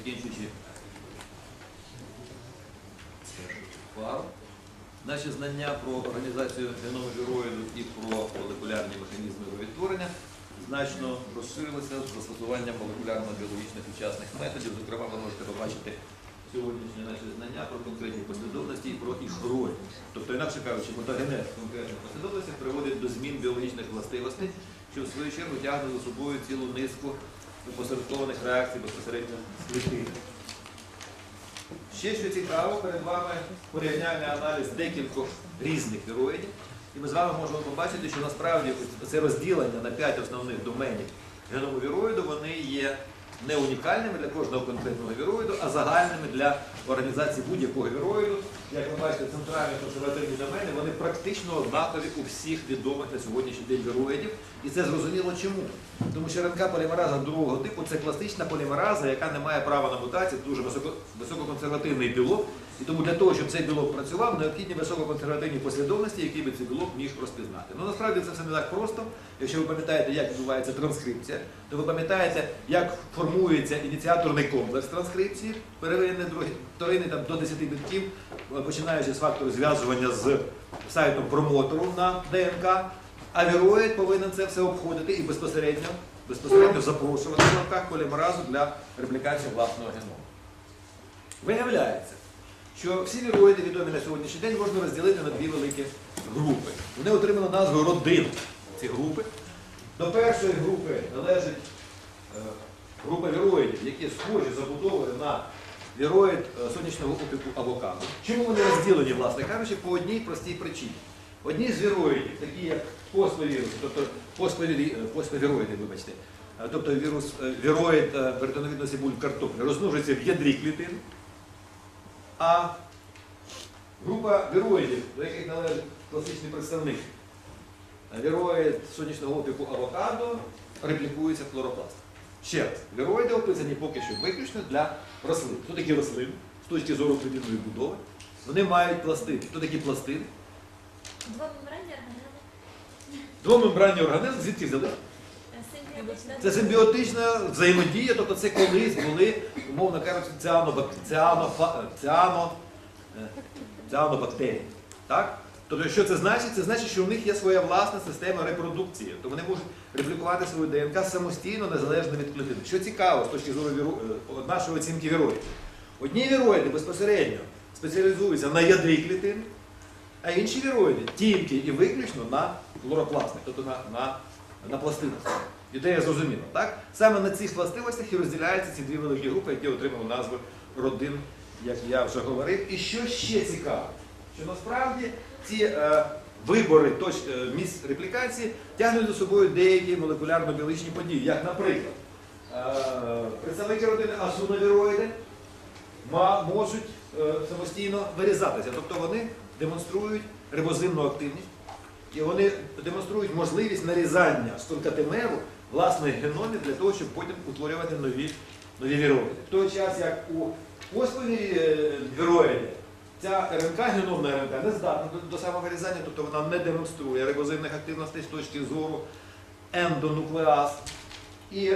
закінчуючи пару. Наші знання про організацію геному віроїду і про молекулярні механізми його відтворення значно розширилися з застосуванням молекулярно-біологічних сучасних методів. Зокрема, ви можете побачити сьогоднішні наші знання про конкретні послідовності і про їх роль. Тобто, інакше кажучи, мутагенез конкретних послідовностей приводить до змін біологічних властивостей, що в свою чергу тягне за собою цілу низку опосередкованих реакцій безпосередньо з клітини. Ще що цікаво, перед вами порівняльний аналіз декількох різних віроїдів. І ми з вами можемо побачити, що насправді це розділення на 5 основних доменів геному віроїду, вони є не унікальними для кожного конкретного віроїду, а загальними для організації будь-якого віроїду. Як ви бачите, центральні консервативні домени, вони практично однакові у всіх відомих на сьогоднішній день віроїдів. І це зрозуміло чому. Тому що РНК-полімераза другого типу – це класична полімераза, яка не має права на мутацію, дуже висококонсервативний білок. І тому для того, щоб цей білок працював, необхідні висококонсервативні послідовності, які би цей білок міг розпізнати. Ну, насправді це все не так просто. Якщо ви пам'ятаєте, як відбувається транскрипція, то ви пам'ятаєте, як формується ініціаторний комплекс транскрипції, первинний, вторинний до 10 бітків, починаючи з фактору зв'язування з сайтом промотору на ДНК, а віроїд повинен це все обходити і безпосередньо запрошувати в лапках полімеразу для реплікації власного геному. Виявляється, що всі віроїди, відомі на сьогоднішній день, можна розділити на 2 великі групи. Вони отримали назву родин, ці групи. До першої групи належить група віроїдів, які схожі забудовою на віроїд сонячного опіку авокадо. Чому вони розділені, власне кажучи, по одній простій причині. Одні з віроїдів, такі як поспевірус, тобто поспевіроїди, вибачте, тобто віроїд перитоновідної цибулі картоплі, розмножується в ядрі клітин, а група віроїдів, до яких належить класичний представник, віроїд сонячного опіку авокадо, реплікується в хлоропласт. Ще раз, віроїди описані поки що виключно для рослин. Хто такі рослини? З точки зору клітинної будови. Вони мають пластини. Хто такі пластини? Двомембранні органели. Двомембранні органели звідки взяли? Це симбіотична взаємодія, тобто це колись були, умовно кажучи, ціанобактерії. Так? Тобто, що це значить? Це значить, що у них є своя власна система репродукції. Тобто вони можуть реплікувати свою ДНК самостійно, незалежно від клітини. Що цікаво з точки зору нашої оцінки віроїдів. Одні віроїди безпосередньо спеціалізуються на ядрі клітин, а інші віроїди тільки і виключно на хлоропластах, тобто на пластинах. Ідея зрозуміла, так? Саме на цих властивостях і розділяються ці 2 великі групи, які отримали назву родин, як я вже говорив. І що ще цікаво, що насправді ці вибори місць реплікації тягнуть за собою деякі молекулярно-біологічні події, як, наприклад, представники родини асуновіроїди можуть самостійно вирізатися, тобто вони демонструють рибозимну активність, і вони демонструють можливість нарізання стонкатимеру власних геномів для того, щоб потім утворювати нові віроїди. В той час, як у віроїді, ця РНК, геномна РНК, не здатна до самовирізання, тобто вона не демонструє рибозимних активностей з точки зору ендонуклеаз. І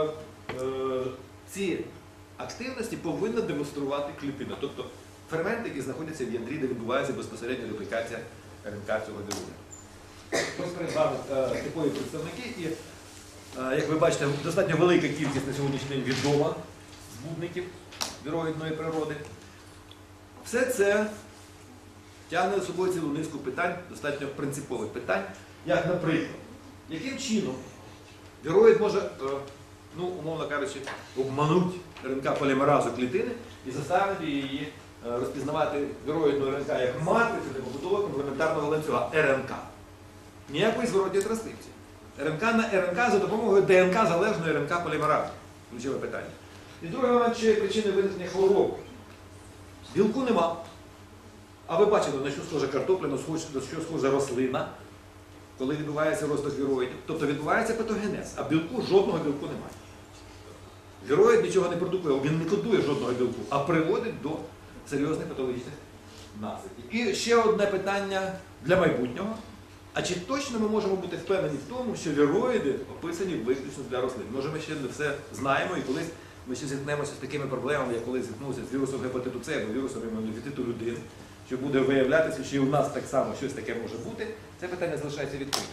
ці активності повинна демонструвати клітина, тобто ферменти, які знаходяться в ядрі, де відбувається безпосередня реплікація РНК цього віруса. Ось перед вами типові представники і, як ви бачите, достатньо велика кількість на сьогоднішній день відома збудників віроїдної природи. Все це тягне за собою цілу низку питань, достатньо принципових питань, як, наприклад, яким чином віроїд може, умовно кажучи, обманути РНК-полімеразу клітини і заставити її розпізнавати віроїдну РНК як матрицю для побудови комплементарного ланцюга РНК. Ніякої зворотньої транскрипції. РНК на РНК за допомогою ДНК-залежної РНК-полімерази. Ключове питання. І другий момент, що є причиною виникнення хвороб. Білку нема. А ви бачили, на що схожа картопля, на що схожа рослина, коли відбувається розвиток віроїдів. Тобто відбувається патогенез, а жодного білку немає. Віроїд нічого не продукує, він не кодує жодного білку, а приводить до серйозних патологічних наслідків. І ще одне питання для майбутнього. А чи точно ми можемо бути впевнені в тому, що віроїди описані виключно для рослин? Може, ми ще не все знаємо і колись ми ще зіткнемося з такими проблемами, як коли зіткнувся з вірусом гепатиту С або вірусом імунодефіциту людини, що буде виявлятися, що і у нас так само щось таке може бути, це питання залишається відкритим.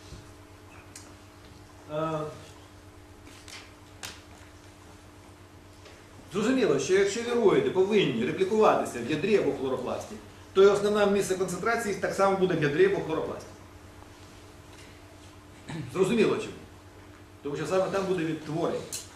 Зрозуміло, що якщо віроїди повинні реплікуватися в ядрі або хлоропласті, то і основне місце концентрації так само буде в ядрі або хлоропласті. Зрозуміло чому? Тому що саме там буде відтворення.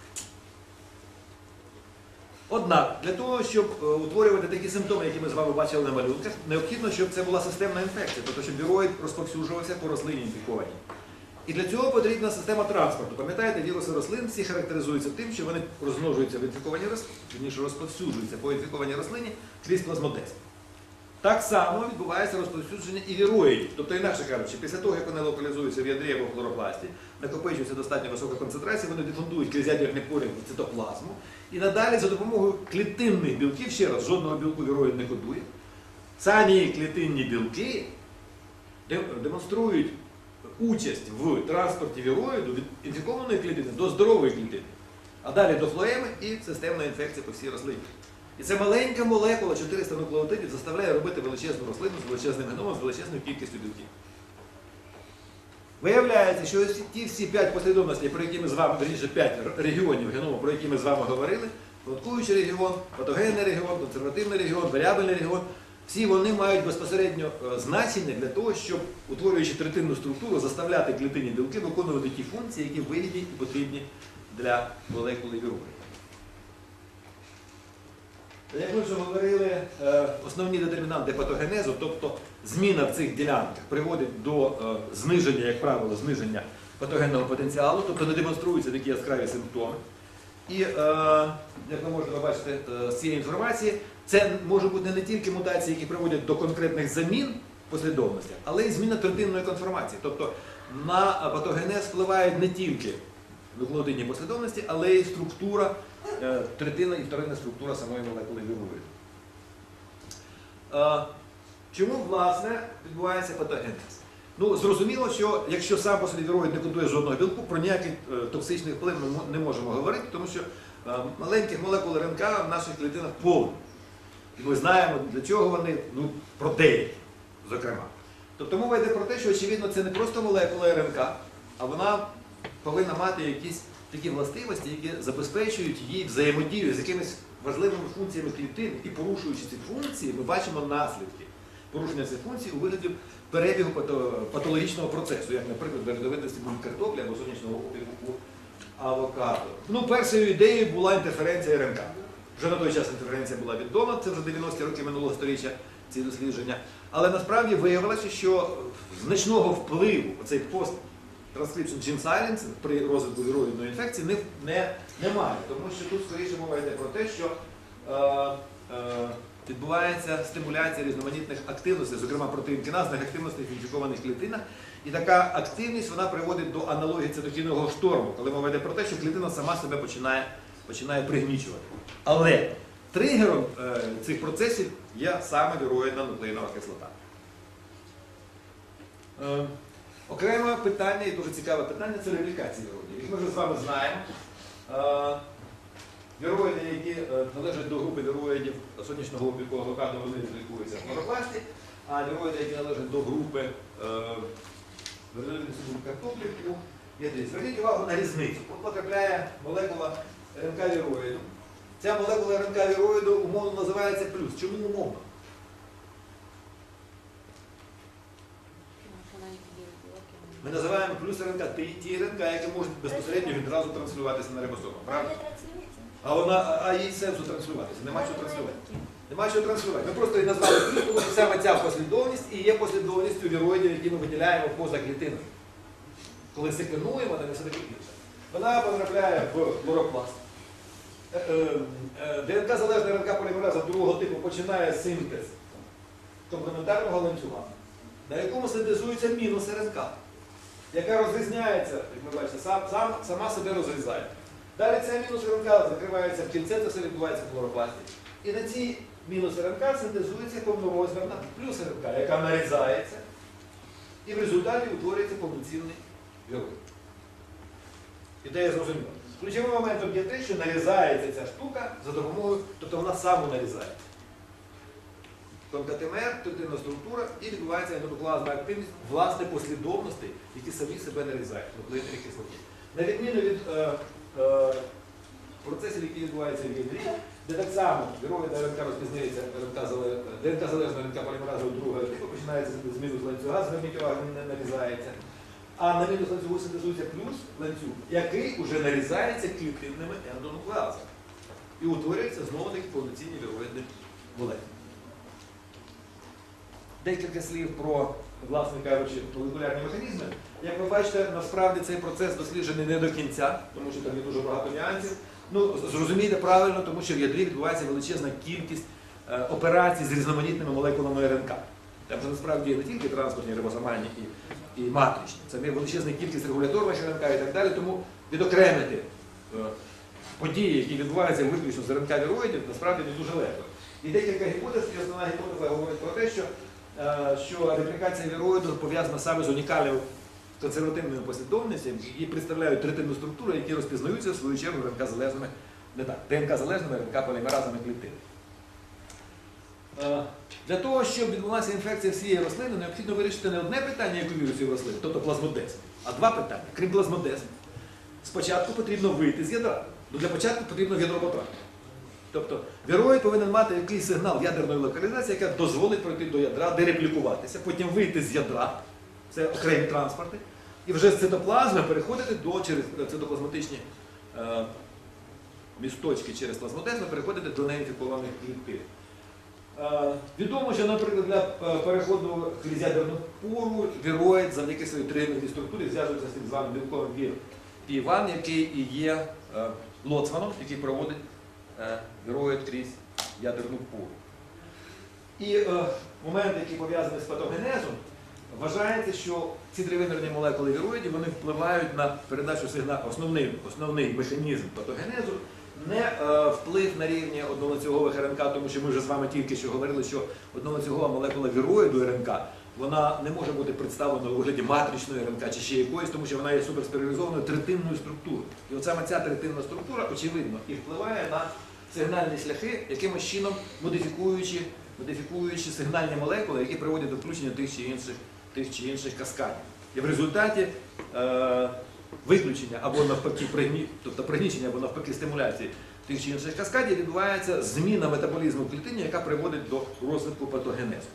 Однак, для того, щоб утворювати такі симптоми, які ми з вами бачили на малюнках, необхідно, щоб це була системна інфекція, тобто, щоб віроїд розповсюджувався по рослині інфікованій. І для цього потрібна система транспорту. Пам'ятаєте, віруси рослин всі характеризуються тим, що вони розмножуються в інфікованій рослині, вірніше розповсюджуються по інфікованій рослині крізь плазмодез. Так само відбувається розповсюдження і віроїдів. Тобто, інакше кажучи, після того, як вони локалізуються в ядрі або в хлоропласті, накопичується достатньо висока концентрація, вони дифундують крізь ядерний поряд в цитоплазму. І надалі за допомогою клітинних білків, ще раз, жодного білку віроїд не кодує, самі клітинні білки демонструють участь в транспорті віроїду від інфікованої клітини до здорової клітини, а далі до флоеми і системна інфекція по всій рослині. І ця маленька молекула 400 нуклеотидів заставляє робити величезну рослину з величезним геномом, з величезною кількістю білків. Виявляється, що ті всі 5 послідовностей, про які ми з вами, верніше 5 регіонів геному, про які ми з вами говорили, продуктуючий регіон, патогенний регіон, консервативний регіон, варіабельний регіон, всі вони мають безпосередньо значення для того, щоб, утворюючи третинну структуру, заставляти клітинні білки виконувати ті функції, які вигідні і потрібні для молекули віроїду. Як ми вже говорили, основні детермінанти патогенезу, тобто зміна в цих ділянках, приводить до зниження, як правило, зниження патогенного потенціалу, тобто не демонструються такі яскраві симптоми. І, як ви можете побачити з цієї інформації, це може бути не тільки мутації, які приводять до конкретних замін в послідовностях, але й зміна третинної конформації. Тобто на патогенез впливають не тільки нуклеотидні послідовності, але й структура, третинна і вторинна структура самої молекули віроїду. Чому, власне, відбувається патогенез? Ну, зрозуміло, що якщо сам по собі віроїд не кодує жодного білку, про ніякий токсичний вплив ми не можемо говорити, тому що маленьких молекул РНК в наших клітинах повно. І ми знаємо, для чого вони, ну, про деякі, зокрема. Тобто мова йде про те, що, очевидно, це не просто молекула РНК, а вона повинна мати якісь такі властивості, які забезпечують її взаємодію з якимись важливими функціями клітин. І порушуючи ці функції, ми бачимо наслідки порушення цих функцій у вигляді перебігу патологічного процесу, як, наприклад, деревовидності картоплі або сонячного опіку у авокадо. Ну, першою ідеєю була інтерференція РНК. Вже на той час інтерференція була відома, це вже 90-ті роки минулого століття, ці дослідження. Але насправді виявилося, що значного впливу цей post-transcription gene silencing при розвитку віроїдної інфекції немає. Тому що тут скоріше мова йде про те, що відбувається стимуляція різноманітних активностей, зокрема протеїнкіназних активностей в інфікованих клітинах. І така активність вона приводить до аналогії цитокінового шторму, коли мова йде про те, що клітина сама себе починає пригнічувати. Але тригером цих процесів є саме віроїдна нуклеїнова кислота. Окреме питання, і дуже цікаве питання, це реплікація віроїдів. Як ми вже з вами знаємо, віроїди, які належать до групи віроїдів сонячного опіку авокадо, вони реплікуються в хлоропласті, а віроїди, які належать до групи картоплі, зверніть увагу на різницю. От потрапляє молекула РНК віроїду. Ця молекула РНК віроїду умовно називається плюс. Чому умовно? Ми називаємо плюс РНК ті РНК, які можуть безпосередньо відразу транслюватися на рибосому. Правда? А їй сенсу транслюватися. Нема чого транслювати. Нема чого транслювати. Ми просто її назвали плюс, тому що саме ця послідовність і є послідовністю віроїдів, які ми виділяємо поза клітиною. Коли секвенуємо, вона не все таки більше. Вона потрапляє в хлоропласт. ДНК-залежна РНК полімераза другого типу починає синтез комплементарного ланцюга, на якому синтезується мінус РНК, яка розрізняється, як ми бачите, сама себе розрізає. Далі ця мінус РНК закривається в кільце, це все відбувається в хлоропласті. І на цій мінус РНК синтезується повнорозмірна плюс РНК, яка нарізається, і в результаті утворюється повноцінний віроїд. Ідея зрозуміла. Ключовим моментом є те, що нарізається ця штука за допомогою, тобто вона самонарізається. Тонкотемер, клітинна структура і відбувається ендотоплазмова активність власне послідовностей, які самі себе нарізають в нуклеїнній кислоті. На відміну від процесів, які відбуваються в ядрі, де так само віроїдна РНК розпізнається ДНК-залежна РНК полімеразу другого типу, починається з мінус ланцюга, з гермітіога не нарізається. А на мінус ланцюгу синтезується плюс ланцюг, який вже нарізається клітинними ендонуклеазами. І утворюється знову-таки повноцінні віроїдні молекули. Декілька слів про, власне кажучи, молекулярні механізми. Як ви бачите, насправді цей процес досліджений не до кінця, тому що там є дуже багато нюансів. Ну, зрозумійте правильно, тому що в ядрі відбувається величезна кількість операцій з різноманітними молекулами РНК. Там же насправді є не тільки транспортні, рибосомальні і матричні. Це є величезна кількість регуляторних РНК і так далі, тому відокремити події, які відбуваються виключно з РНК віроїдів, насправді не дуже легко. І декілька гіпотез, і основна гіпотеза говорить про те, що реплікація віроїду пов'язана саме з унікальною консервативною послідовностями і представляють третинну структуру, які розпізнаються в свою чергу РНК-залежними, не так, ДНК-залежними РНК-полімеразами клітин. Для того, щоб відбулася інфекція всієї рослини, необхідно вирішити не одне питання, як у вірусів рослин, тобто плазмодез, а два питання. Крім плазмодез, спочатку потрібно вийти з ядра. Для початку потрібно в ядро потрапити. Тобто віроїд повинен мати якийсь сигнал ядерної локалізації, яка дозволить пройти до ядра, дереплікуватися, потім вийти з ядра, це окремі транспорти, і вже з цитоплазми переходити через цитоплазматичні місточки через плазмодезми, переходити до неінфікованих клітин. Відомо, що, наприклад, для переходу крізь ядерну пору віроїд завдяки своїй тригемертній структурі зв'язується з тим званим білковим P1, який і є лоцманом, який проводить віроїд крізь ядерну пору. І момент, який пов'язаний з патогенезом, вважається, що ці тривимірні молекули віроїдів вони впливають на передачу сигналу. Основний механізм патогенезу не вплив на рівні одноланцюгових РНК, тому що ми вже з вами тільки що говорили, що одноланцюгова молекула віроїду РНК, вона не може бути представлена у вигляді матричної РНК чи ще якоїсь, тому що вона є суперспеціалізованою третинною структурою. І от саме ця третинна структура, очевидно, і впливає на сигнальні шляхи, якимось чином модифікуючи сигнальні молекули, які приводять до включення тих чи інших каскадів. І в результаті виключення або навпаки тобто пригнічення або навпаки стимуляції тих чи інших каскадів відбувається зміна метаболізму в клітині, яка приводить до розвитку патогенезу.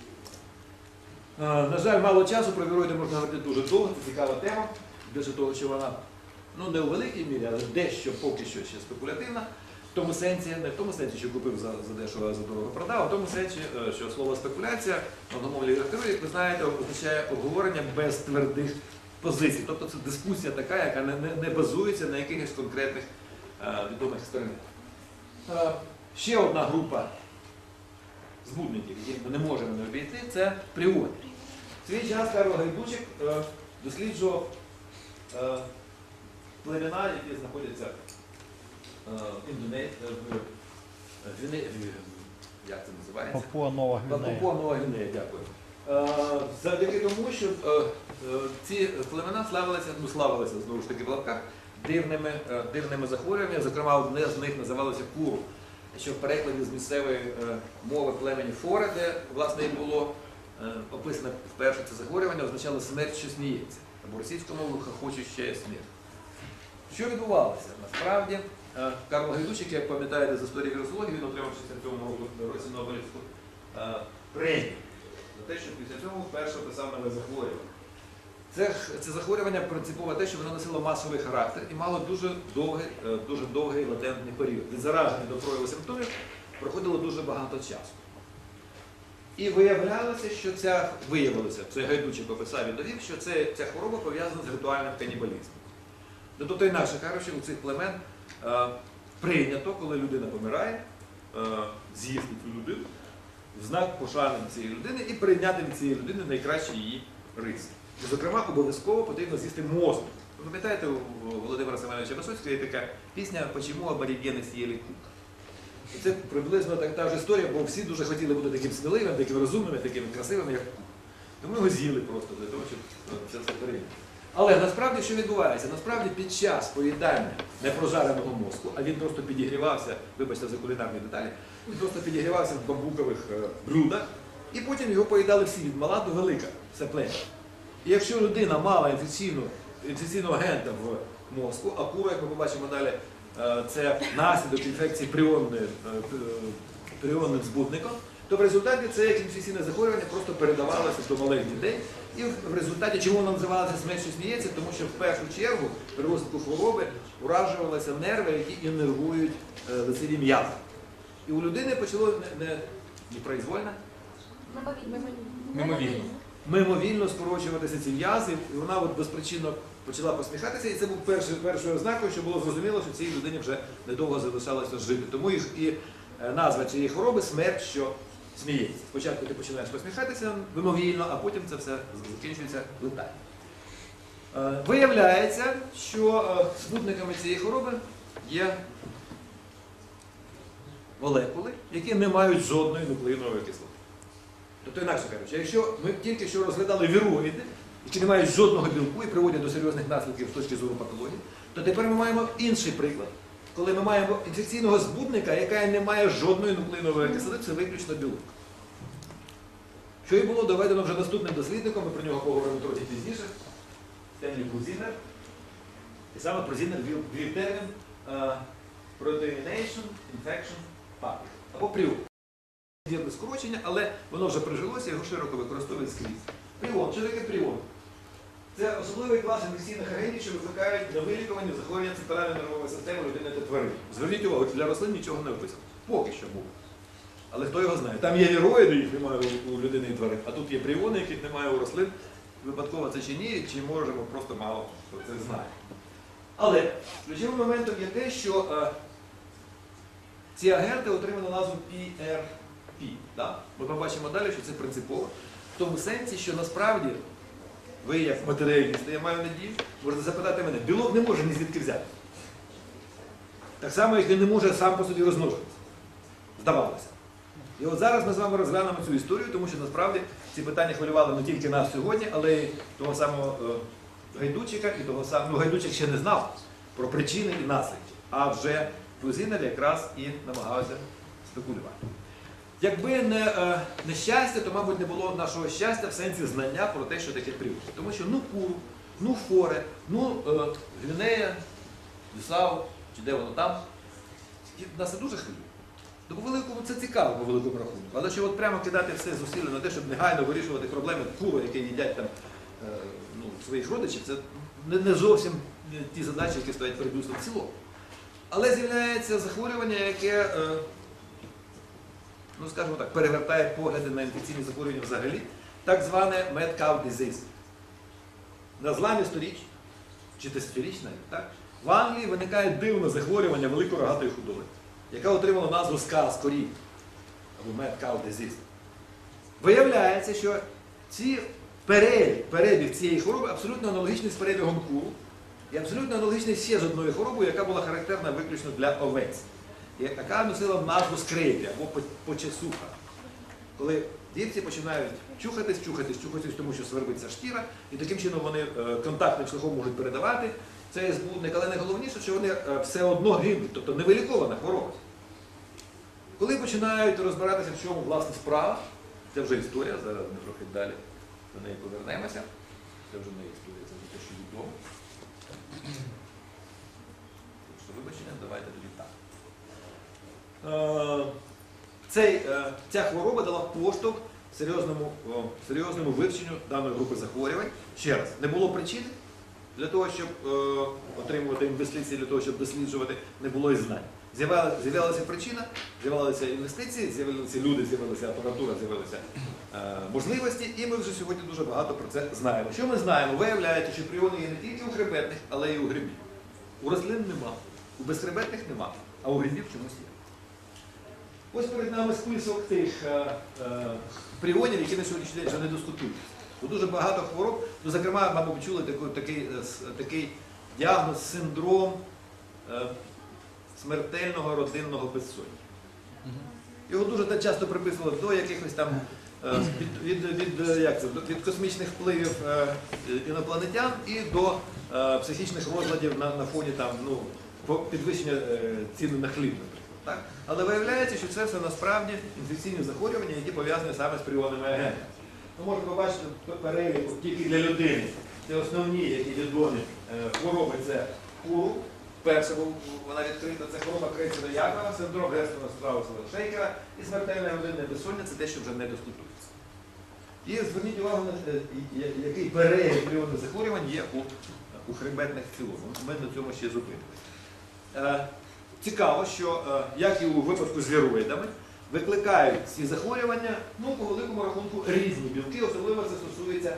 На жаль, мало часу, про віроїди можна говорити дуже довго, це цікава тема, більше того, що вона не у великій мірі, але дещо поки що ще спекулятивна. В тому сенсі, не в тому сенсі, що купив за дешево, а за дорого продав, а в тому сенсі, що слово спекуляція в англомовній літературі, як ви знаєте, означає обговорення без твердих позицій. Тобто це дискусія така, яка не базується на якихось конкретних відомих експериментах. Ще одна група збудників, яких ми не можемо не обійти, це пріони. В свій час Карл Гайдучик досліджував племена, які знаходяться в Індонезії, як це називається? Папуа-Нова Гвінея. Папуа-Нова Гвінея, дякую. Завдяки тому, що ці племена славилися знову ж таки в лапках, дивними захворюваннями, зокрема одне з них називалося куру, що в перекладі з місцевої мови племені Форе, де власне і було описано вперше це захворювання, означало смерть, що сміється, або російською мовою хохочуща смерть. Що відбувалося? Насправді, Карл Гайдучик, як пам'ятаєте з історії вірусології, він отримав в 67 році Нобелівську премію за те, що після цього вперше описав нове захворювання. Це захворювання принципово те, що воно носило масовий характер і мало дуже довгий латентний період. Від зараження до прояву симптомів проходило дуже багато часу. І виявлялося, що це Гайдучик описав і довів, що ця хвороба пов'язана з ритуальним канібалізмом. Тобто, інакше кажучи, у цих племен прийнято, коли людина помирає, з'їсти цю людину, в знак пошани цієї людини і прийняти від цієї людини найкращі її риси. І, зокрема, обов'язково потрібно з'їсти мозок. Ви пам'ятаєте, у Володимира Семеновича Висоцького є така пісня «Почему аборігени з'їли кук?». Це приблизно та ж історія, бо всі дуже хотіли бути таким сміливим, таким розумним, таким красивим, як кук. Тому його з'їли просто для того, щоб це все перейняти. Але насправді що відбувається? Насправді під час поїдання непрожареного мозку, а він просто підігрівався, вибачте за кулінарні деталі, він просто підігрівався в бамбукових блюдах, і потім його поїдали всі, від мала до велика, все плем'я. І якщо людина мала інфекційного агента в мозку, а кура, як ми побачимо далі, це наслідок інфекції пріонним збудником, то в результаті це як інфекційне захворювання просто передавалося до малих дітей. І в результаті, чому воно називалося «смерть, що сміється», тому що в першу чергу при розвитку хвороби уражувалися нерви, які іннервують лицеві м'язи. І у людини почало непроизвольно, мимовільно скорочуватися ці м'язи, і вона безпричинно почала посміхатися, і це був першою ознакою, що було зрозуміло, що цій людині вже недовго залишалося жити. Тому і назва цієї хвороби «смерть, що сміється». Спочатку ти починаєш посміхатися мимовільно, а потім це все закінчується летально. Виявляється, що збудниками цієї хвороби є молекули, які не мають жодної нуклеїнової кислоти. Тобто, інакше кажучи, якщо ми тільки що розглядали віроїди, які не мають жодного білку і приводять до серйозних наслідків з точки зору патології, то тепер ми маємо інший приклад. Коли ми маємо інфекційного збудника, яка не має жодної нуклеїнової кислоти, це виключно білок. Що і було доведено вже наступним дослідником, ми про нього поговоримо трохи пізніше, Стенлі Брузінер. І саме Брузінер ввів термін Proteination Infection Pathway, або пріон. Вірне скорочення, але воно вже прижилося, його широко використовують скрізь. Пріон. Що таке пріон? Це особливий клас інфекційних агентів, що викликають невилікувані захворювання центральної нервової системи людини та тварин. Зверніть увагу, для рослин нічого не виписано. Поки що було. Але хто його знає? Там є віроїди, їх немає у людини і тварин, а тут є пріони, яких немає у рослин. Випадково це чи ні, чи можемо просто мало хто це знає. Але ключовим моментом є те, що ці агенти отримали назву PRP. Да? Ми побачимо далі, що це принципово. В тому сенсі, що насправді ви, як матеріалісти, я маю надію, можете запитати мене, білок не може ні звідки взяти. Так само, як він не може сам по собі розмножуватися. Здавалося. І от зараз ми з вами розглянемо цю історію, тому що насправді ці питання хвилювали не тільки нас сьогодні, але й того самого Гайдучика, і того самого, Гайдучик ще не знав про причини і наслідки, а вже Брузінер якраз і намагався спекулювати. Якби не щастя, то, мабуть, не було нашого щастя в сенсі знання про те, що таке пріон. Тому що куру, форе, Гвінея, Бісау, чи де воно там, нас це дуже хвилює. То по великому це цікаво по великому рахунку. Але що от прямо кидати все зусилля на те, щоб негайно вирішувати проблеми куру, які їдять там своїх родичів, це не зовсім ті задачі, які стоять перед людством в цілому. Але з'являється захворювання, яке, скажімо так, перевертає погляди на інфекційні захворювання взагалі, так зване mad cow disease. На зламі сторіч, чи тисячоріч навіть, так? В Англії виникає дивне захворювання великорогатої худоби, яка отримала назву сказ корів, або mad cow disease. Виявляється, що перебіг цієї хвороби абсолютно аналогічний з перебігом куру, і абсолютно аналогічний ще з одною хворобою, яка була характерна виключно для овець, яка носила назву скрепі або почесуха. Коли вівці починають чухатись, тому що свербиться шкіра, і таким чином вони контактним шляхом можуть передавати цей збудник, але найголовніше, що вони все одно гинуть, тобто невилікована хвороба. Коли починають розбиратися, в чому власне справа, це вже історія, зараз ми трохи далі до неї повернемося, це вже не історія, це вже те, що відомо. Так що вибачення, давайте тоді так. Ця хвороба дала поштовх серйозному вивченню даної групи захворювань. Ще раз, не було причини для того, щоб отримувати інвестиції, для того, щоб досліджувати, не було і знань. З'явилася причина, з'явилися інвестиції, з'явилися люди, з'явилася апаратура, з'явилися можливості, і ми вже сьогодні дуже багато про це знаємо. Що ми знаємо? Виявляється, що пріони є не тільки у хребетних, але й у грибів. У рослин нема, у безхребетних нема, а у грибів чомусь є. Ось перед нами список тих пріонів, які на сьогоднішній день вже не дискутують. Дуже багато хвороб, зокрема, мабуть, чули такий діагноз – синдром смертельного родинного безсоння. Його дуже часто приписували до якихось там від космічних впливів інопланетян і до психічних розладів на фоні підвищення ціни на хліб, наприклад. Так? Але виявляється, що це все насправді інфекційні захворювання, які пов'язані саме з пріонними агентами. Ви можете побачити перелік тільки для людини. Це основні, які відомі хвороби, це куру. Перша вона відкрита, це хвороба Крейцера-Якова, синдром Герстона-Страусова-Шейкера і смертельне годинне безсоння, це те, що вже не дискутується. І зверніть увагу на який перелік пріонних захворювань є у хребетних в цілому. Ми на цьому ще зупинимося. Цікаво, що, як і у випадку з віроїдами, викликають ці захворювання, по великому рахунку, різні білки, особливо це стосується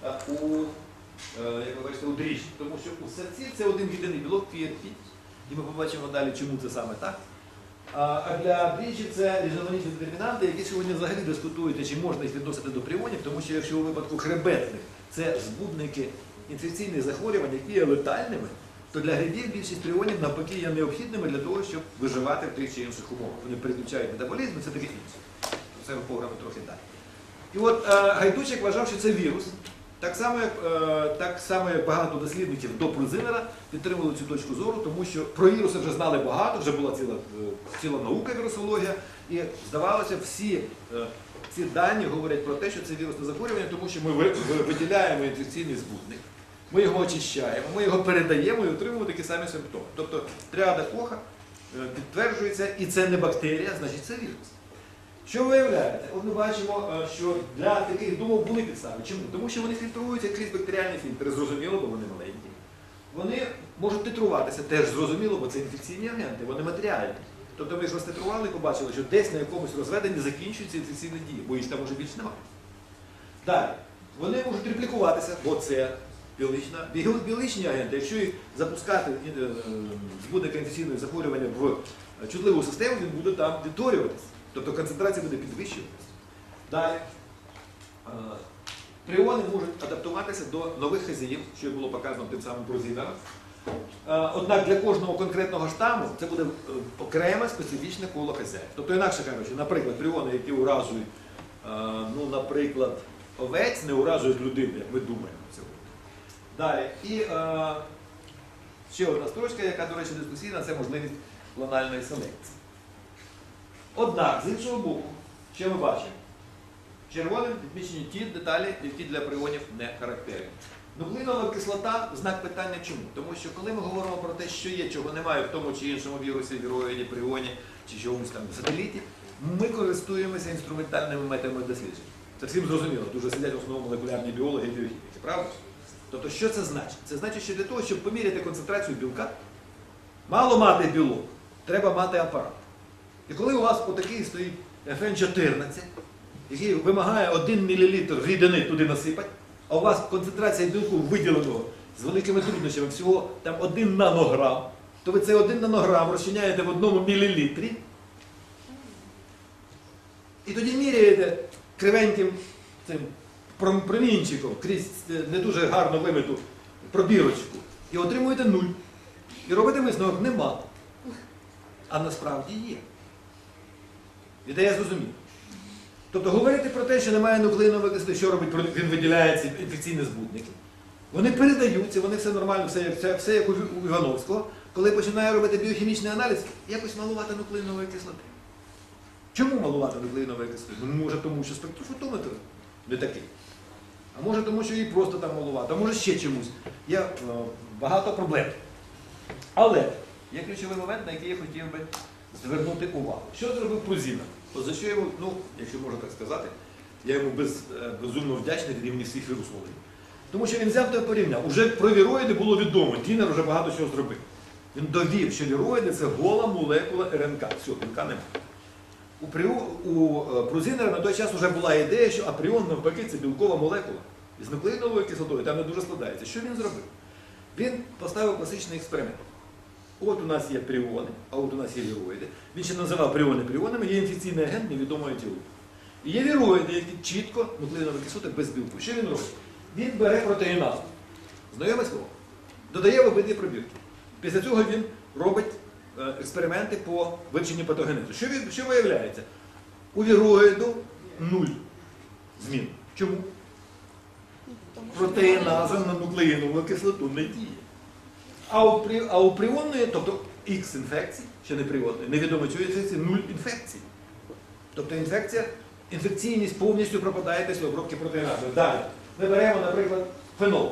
як ви бачите, у дріжджі. Тому що у сирці це один єдиний білок PRP. І ми побачимо далі, чому це саме так. А для дріжджі це різноманітні детермінанти, які сьогодні взагалі дискутують, чи можна їх відносити до пріонів, тому що якщо у випадку хребетних це збудники інфекційних захворювань, які є летальними, то для грибів більшість пріонів навпаки є необхідними для того, щоб виживати в тих чи інших умовах. Вони переключають метаболізм, і це таке інше. Це ми поговоримо трохи далі. І от Гайдучик вважав, що це вірус. Так само, як багато дослідників до Прузинера підтримували цю точку зору, тому що про віруси вже знали багато, вже була ціла наука вірусологія, і здавалося, всі ці дані говорять про те, що це вірусне захворювання, тому що ми виділяємо інфекційний збудник, ми його очищаємо, ми його передаємо і отримуємо такі самі симптоми. Тобто тріада Коха підтверджується, і це не бактерія, значить це вірус. Що виявляється? От ми бачимо, що для таких думок були підстави. Чому? Тому що вони фільтруються крізь бактеріальні фільтри, зрозуміло, бо вони маленькі. Вони можуть титруватися, теж зрозуміло, бо це інфекційні агенти, вони матеріальні. Тобто ми їх розтитрували і побачили, що десь на якомусь розведенні закінчуються інфекційні дії, бо їх там вже більше немає. Далі, вони можуть реплікуватися, бо це біологічні агенти. Якщо їх запускати збудника інфекційного захворювання в чутливу систему, він буде там відтворюватися. Тобто концентрація буде підвищуватися. Далі. Пріони можуть адаптуватися до нових хазяїв, що було показано тим самим Прузинером. Однак для кожного конкретного штаму це буде окреме специфічне коло хазяїв. Тобто, інакше кажучи, наприклад, пріони, які уразують, наприклад, овець, не уразують людину, як ми думаємо сьогодні. Далі. І ще одна строчка, яка, до речі, дискусійна, це можливість клональної селекції. Однак, з іншого боку, що ми бачимо? Червоним відмічені ті деталі, які для пріонів не характерні. Нуклеїнова кислота – знак питання чому? Тому що коли ми говоримо про те, що є, чого немає в тому чи іншому вірусі, віроїді, пріоні чи чомусь там сателіті, ми користуємося інструментальними методами досліджень. Це всім зрозуміло, дуже сидять в основному молекулярні біологи і біохіміки, правда? Тобто, що це значить? Це значить, що для того, щоб поміряти концентрацію білка, мало мати білок, треба мати апарат. І коли у вас отакий стоїть FN14, який вимагає 1 мл рідини туди насипати, а у вас концентрація білку виділеного з великими труднощами всього там 1 нанограм, то ви цей 1 нанограм розчиняєте в 1 мл і тоді міряєте кривеньким цим промінчиком крізь не дуже гарно вимиту пробірочку і отримуєте 0. І робите висновок – нема. А насправді є. Ідея зрозуміла. Тобто говорити про те, що немає нуклеїнової кислоти, що робить, він виділяє ці інфекційні збудники. Вони передаються, вони все нормально, все як у Івановського. Коли починає робити біохімічний аналіз, якось малувати нуклеїнової кислоти. Чому малувати нуклеїнової кислоти? Ну, може тому, що спектрофотометр не такий. А може тому, що її просто там малувати, а може ще чомусь. Є багато проблем. Але є ключовий момент, на який я хотів би звернути увагу. Що зробив Прузинер? За що йому, якщо можна так сказати, я йому безумно вдячний від імені всіх вірусологів. Тому що він взяв та порівняв. Уже про віроїди було відомо, Дінер вже багато чого зробив. Він довів, що віроїди – це гола молекула РНК. Все, РНК немає. У Прузинера на той час вже була ідея, що апріон навпаки це білкова молекула. І з нуклеїновою кислотою там не дуже складається. Що він зробив? Він поставив класичний експеримент. От у нас є пріони, а от у нас є віроїди. Він ще називав пріони пріонами, є інфекційний агент невідомої тілу. І є віроїди, які чітко нуклеїнова кислота без білку. Що він робить? Він бере протеїназу. Знайоме слово? Додає в обидві пробірки. Після цього він робить експерименти по вивченню патогенезу. Що виявляється? У віроїду 0. змін. Чому? Тому що Протеїназа на нуклеїнову кислоту не діє. А у пріонної, тобто Х інфекцій, ще не пріонної, невідомо чого інфекції, 0 інфекцій. Тобто інфекційність повністю пропадає після обробки протеїназою. Далі. Ми беремо, наприклад, фенол.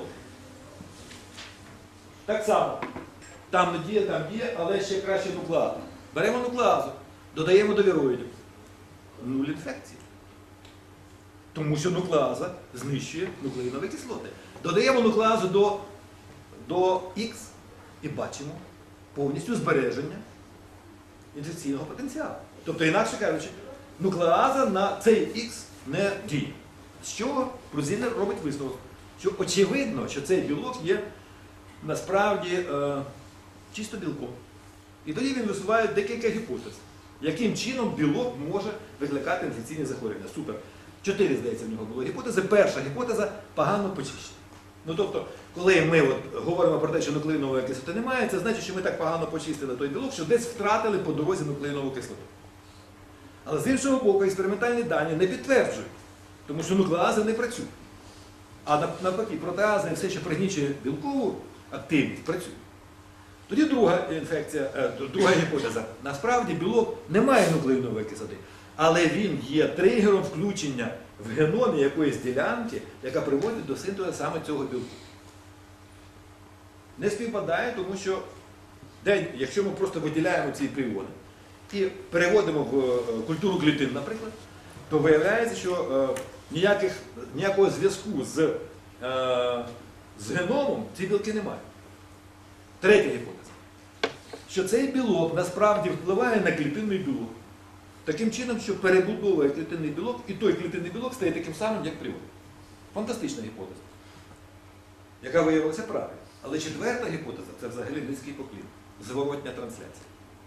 Так само. Там не діє, але ще краще нуклеазу. Беремо нуклеазу, додаємо до віроїдів. 0 інфекцій. Тому що нуклеаза знищує нуклеїнові кислоти. Додаємо нуклеазу до Х і бачимо повністю збереження інфекційного потенціалу. Тобто, інакше кажучи, нуклеаза на цей Х не діє. З чого Брузілер робить висновок? Що очевидно, що цей білок є насправді чисто білком. І тоді він висуває декілька гіпотез, яким чином білок може викликати інфекційні захворювання. Супер. 4, здається, в нього було гіпотези. Перша гіпотеза – погано почищена. Ну, тобто, коли ми говоримо про те, що нуклеїнової кислоти немає, це значить, що ми так погано почистили той білок, що десь втратили по дорозі нуклеїнову кислоту. Але з іншого боку, експериментальні дані не підтверджують, тому що нуклеази не працюють. А навпаки, протеази і все, що пригнічує білкову активність, працює. Тоді друга гіпотеза. Насправді білок не має нуклеїнової кислоти, але він є тригером включення в геномі якоїсь ділянки, яка приводить до синтезу саме цього білку. Не співпадає, тому що якщо ми просто виділяємо ці пріони і переводимо в культуру клітин, наприклад, то виявляється, що ніякого зв'язку з геномом ці білки немає. Третя гіпотеза. Що цей білок насправді впливає на клітинний білок. Таким чином, що перебудовує клітинний білок, і той клітинний білок стає таким самим, як пріон. Фантастична гіпотеза, яка виявилася правильною. Але четверта гіпотеза – це взагалі низький поклін. Зворотня трансляція.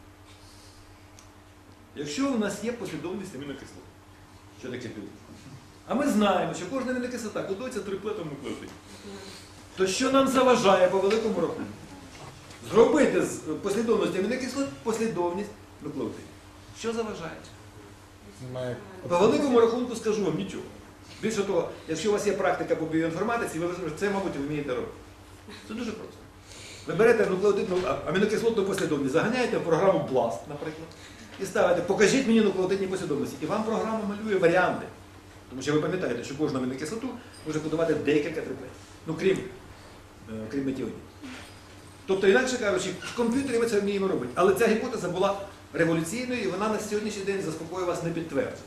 Якщо у нас є послідовність амінокислот, що таке білок? А ми знаємо, що кожна амінокислота кодується триплетом нуклеотидів. То що нам заважає по великому рахунку? Зробити з послідовності амінокислот послідовність нуклеотидів. Що заважає? По великому рахунку скажу вам нічого. Більше того, якщо у вас є практика по біоінформатиці, ви це, мабуть, вмієте робити. Це дуже просто. Ви берете нуклеотидну амінокислотну послідовність, заганяєте в програму BLAST, наприклад, і ставите «Покажіть мені нуклеотидні послідовності». І вам програма малює варіанти. Тому що ви пам'ятаєте, що кожну амінокислоту може кодувати декілька триплетів. Ну, крім метіонів. Тобто, інакше кажучи, в комп'ютері ми це вміємо робити. Але ця гіпотеза була революційною, і вона на сьогоднішній день, заспокоює вас, не підтверджує.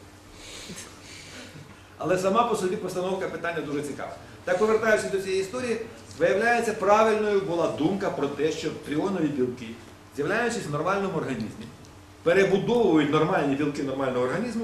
Але сама по собі постановка питання дуже цікава. Так, повертаючись до цієї історії, виявляється, правильною була думка про те, що пріонові білки, з'являючись в нормальному організмі, перебудовують нормальні білки нормального організму,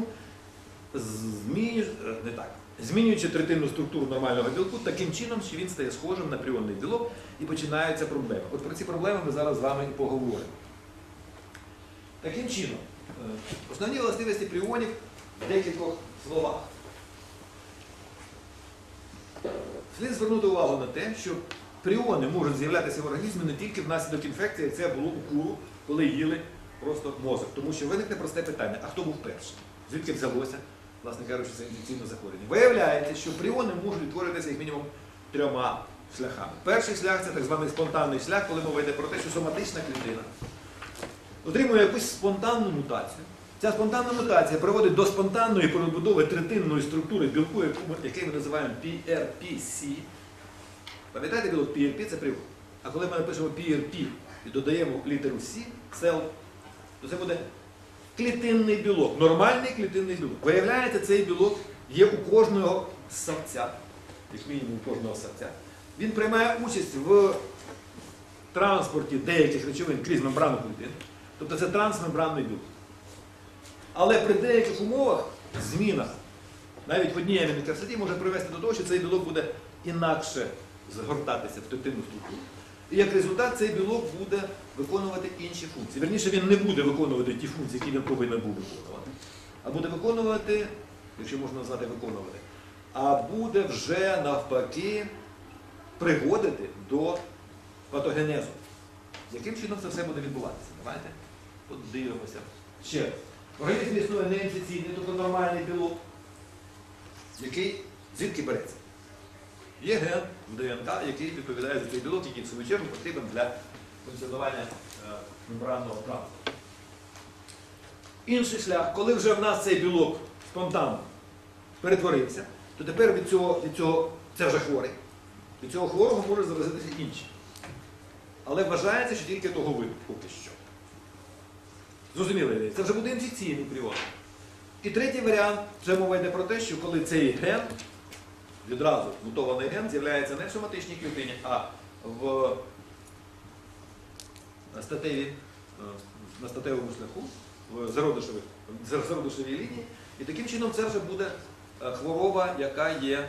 змінюючи третинну структуру нормального білку таким чином, що він стає схожим на пріонний білок і починаються проблеми. От про ці проблеми ми зараз з вами і поговоримо. Таким чином, основні властивості пріонів в декількох словах. Слід звернути увагу на те, що пріони можуть з'являтися в організмі не тільки внаслідок інфекції, як це було у куру, коли їли просто мозок. Тому що виникне просте питання, а хто був перший? Звідки взялося, власне кажучи, це інфекційне захворювання? Виявляється, що пріони можуть відтворитися як мінімум 3 шляхами. Перший шлях – це так званий спонтанний шлях, коли мова йде про те, що соматична клітина отримує якусь спонтанну мутацію. Ця спонтанна мутація приводить до спонтанної перебудови третинної структури білку, який ми називаємо PRPC. Пам'ятаєте білок PRP – це пріон. А коли ми напишемо PRP і додаємо літеру C, cell, то це буде клітинний білок, нормальний клітинний білок. Виявляється, цей білок є у кожного ссавця, як мінімум у кожного ссавця. Він приймає участь в транспорті деяких речовин крізь мембрану клітин. Тобто це трансмембранний білок. Але при деяких умовах зміна навіть в одній амінокислоті може привести до того, що цей білок буде інакше згортатися в третинну структуру. І як результат цей білок буде виконувати інші функції. Вірніше, він не буде виконувати ті функції, які він повинен був виконувати. А буде виконувати, якщо можна назвати виконувати, а буде вже навпаки приводити до патогенезу. Яким чином це все буде відбуватися? Давайте подивимося. Ще раз. В організмі існує неінфекційний, тобто нормальний білок. який звідки береться. Є ген в ДНК, який відповідає за цей білок, який в свою чергу потрібен для функціонування мембранного транспорту. Інший шлях, коли вже в нас цей білок спонтанно перетворився, то тепер від цього це вже хворий. Від цього хворого може заразитися інші. Але вважається, що тільки того виду поки що. Зрозуміло, це вже буде інфекційний пріон. І третій варіант, це мова йде про те, що коли цей ген, відразу мутований ген, з'являється не в соматичній клітині, а на статевому шляху, в зародишовій лінії. І таким чином це вже буде хвороба, яка є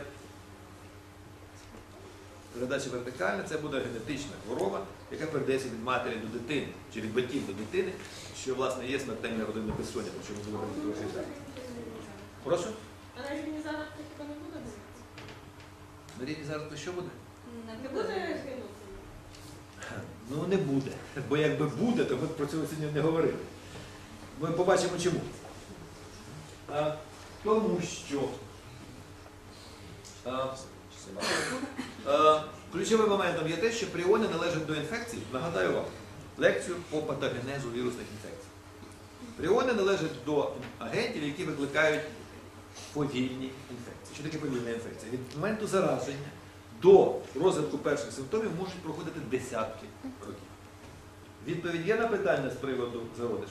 передача вертикальна, це буде генетична хвороба, яка передається від матері до дитини, чи від батьків до дитини, що, власне, є смертельне родинне безсоння, про що ми будемо говорити трохи далі. Прошу? А на рівні зараз хіба не буде? На рівні зараз то що буде? Не буде генуцидів? Ну, не буде. Бо якби буде, то ми б про це сьогодні не говорили. Ми побачимо чому. Тому що ключовим моментом є те, що пріони належать до інфекцій. Нагадаю вам лекцію по патогенезу вірусних інфекцій. Пріони належать до агентів, які викликають повільні інфекції. Що таке повільна інфекція? Від моменту зараження до розвитку перших симптомів можуть проходити десятки років. Відповідь є на питання з приводу зародишу?